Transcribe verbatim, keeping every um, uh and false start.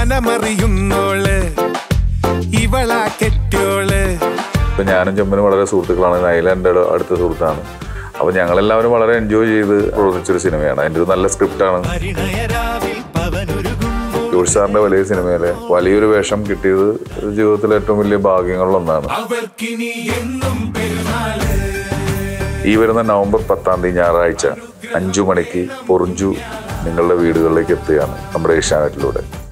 മനമറിയുന്നോള് ഇവളാ കെട്ടിയോള്. ഇപ്പം ഞാനും ചെമ്മനും വളരെ സുഹൃത്തുക്കളാണ്. നൈല എൻ്റെ അടുത്ത സുഹൃത്താണ്. അപ്പോൾ ഞങ്ങളെല്ലാവരും വളരെ എൻജോയ് ചെയ്ത് പ്രവർത്തിച്ചൊരു സിനിമയാണ്. അതിൻ്റെ ഒരു നല്ല സ്ക്രിപ്റ്റാണ്. ജോഷി സാറിൻ്റെ വലിയ സിനിമയിലെ വലിയൊരു വേഷം കിട്ടിയത് ജീവിതത്തിലെ ഏറ്റവും വലിയ ഭാഗ്യങ്ങളിലൊന്നാണ്. ഈ വരുന്ന നവംബർ പത്താം തീയതി ഞായറാഴ്ച അഞ്ചു മണിക്ക് പൊറിഞ്ചു നിങ്ങളുടെ വീടുകളിലേക്ക് എത്തുകയാണ് നമ്മുടെ ഏഷ്യാനെറ്റിലൂടെ.